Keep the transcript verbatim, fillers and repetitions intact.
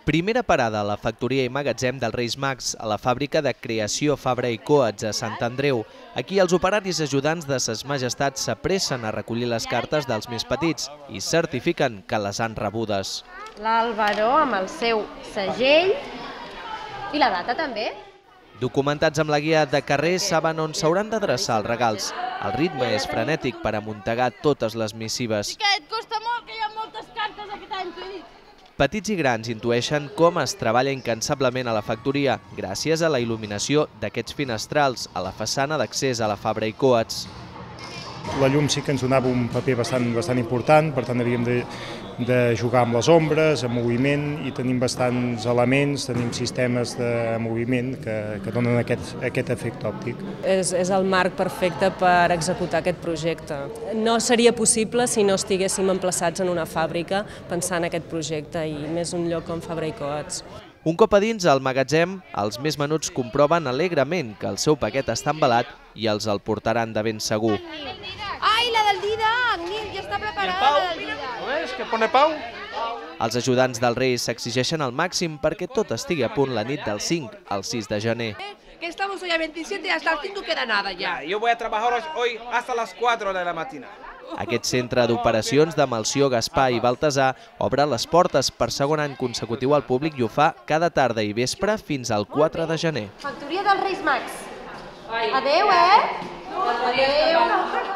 Primera parada a la factoria i magatzem dels Reis Mags, a la fàbrica de creació Fabra i Coats a Sant Andreu. Aquí els operaris ajudants de ses majestats s'apressen a recollir les cartes dels més petits i certifiquen que les han rebudes. L'Álvaro amb el seu segell i la data també. Documentats amb la guia de carrer saben on s'hauran d'adreçar els regals. El ritme és frenètic per amuntegar totes les missives. I que et costa molt, que hi ha moltes cartes aquest any, t'ho he dit. Petits i grans intueixen com es treballa incansablement a la factoria gràcies a la il·luminació d'aquests finestrals a la façana d'accés a la Fabra i Coats. La llum sí que ens donava un paper bastant, bastant important, per tant havíem de, de jugar amb les ombres, amb moviment, i tenim bastants elements, tenim sistemes de moviment que, que donen aquest, aquest efecte òptic. És, és el marc perfecte per executar aquest projecte. No seria possible si no estiguéssim emplaçats en una fàbrica pensant en aquest projecte, i més un lloc com Fabra i Coats. Un cop a dins al magatzem, els més menuts comproven alegrement que el seu paquet està embalat i els el portaran de ben segur. Ai, la del Didac! Ja està preparada la del Didac. ¿Lo ves? Que pone Pau. Els ajudants dels Reis s'exigeixen al màxim perquè tot estigui a punt la nit del cinc al sis de gener. Que estamos hoy a veintisiete y hasta el cinco queda nada ya. Yo voy a trabajar hoy hasta las cuatro de la mañana. Aquest centre d'operacions de Melcior, Gaspar i Baltasar obre les portes per segon any consecutiu al públic i ho fa cada tarda i vespre fins al quatre de gener. Factoria dels Reis Mags. Adéu, eh? Adéu.